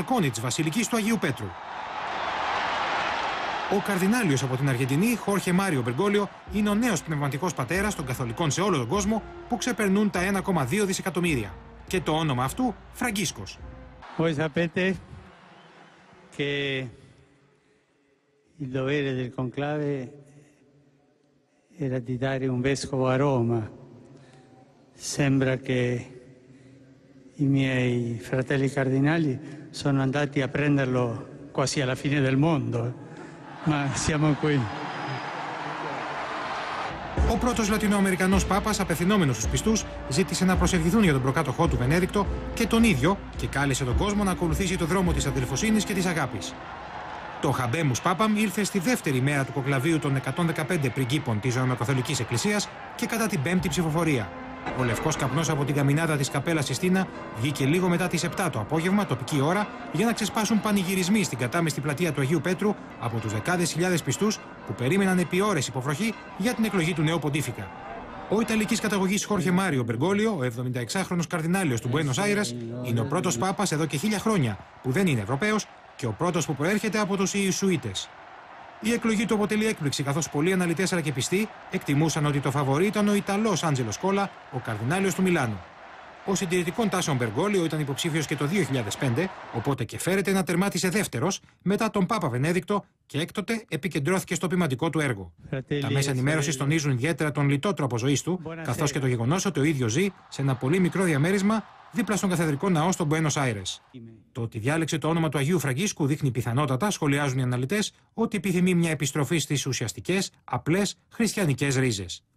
μπαλκόνι της Βασιλικής του Αγίου Πέτρου. Ο καρδινάλιος από την Αργεντινή, Χόρχε Μάριο Μπεργκόλιο, είναι ο νέος πνευματικός πατέρας των καθολικών σε όλο τον κόσμο που ξεπερνούν τα 1,2 δισεκατομμύρια. Και το όνομα αυτού, Φραγκίσκος. Voi sapete che il dovere del conclave era di dare un vescovo a Roma. Sembra che i miei fratelli cardinali sono andati a prenderlo quasi alla fine del mondo, ma siamo qui. Ο πρώτος Λατινοαμερικανός Πάπας, απευθυνόμενος στους πιστούς, ζήτησε να προσευχηθούν για τον προκάτοχό του Βενέδικτο και τον ίδιο και κάλεσε τον κόσμο να ακολουθήσει το δρόμο της αδελφοσύνης και της αγάπης. Το Χαμπέμους Πάπαμ ήρθε στη δεύτερη μέρα του κοκλαβίου των 115 πριγκίπων της Ρωμαιοκαθολικής Εκκλησίας και κατά την πέμπτη ψηφοφορία. Ο λευκός καπνός από την καμινάδα της Καπέλας Sistina βγήκε λίγο μετά τις 7 το απόγευμα, τοπική ώρα, για να ξεσπάσουν πανηγυρισμοί στην κατάμεστη πλατεία του Αγίου Πέτρου από τους δεκάδες χιλιάδες πιστούς που περίμεναν επί ώρες υποβροχή για την εκλογή του νέου ποντίφικα. Ο Ιταλικής καταγωγής Χόρχε Μάριο Μπεργκόλιο, ο 76χρονος καρδινάλιος του Μπουένος Άιρες, είναι ο πρώτος Πάπας εδώ και 1000 χρόνια που δεν είναι Ευρωπαίος και ο πρώτος που προέρχεται από τους Ιησουίτες. Η εκλογή του αποτελεί έκπληξη, καθώς πολλοί αναλυτές αλλά και πιστοί εκτιμούσαν ότι το φαβορί ήταν ο Ιταλός Άντζελο Σκόλα, ο καρδινάλιος του Μιλάνου. Ο συντηρητικών τάσεων Μπεργκόλιο ήταν υποψήφιος και το 2005, οπότε και φέρεται να τερμάτισε δεύτερος μετά τον Πάπα Βενέδικτο και έκτοτε επικεντρώθηκε στο ποιηματικό του έργο. Τα μέσα ενημέρωσης τονίζουν ιδιαίτερα τον λιτό τρόπο ζωής του, καθώς και το γεγονός ότι ο ίδιος ζει σε ένα πολύ μικρό διαμέρισμα δίπλα στον καθεδρικό ναό στο Μπουένος Άιρες. Το ότι διάλεξε το όνομα του Αγίου Φραγκίσκου δείχνει πιθανότατα, σχολιάζουν οι αναλυτές, ότι επιθυμεί μια επιστροφή στις ουσιαστικές, απλές χριστιανικές ρίζες.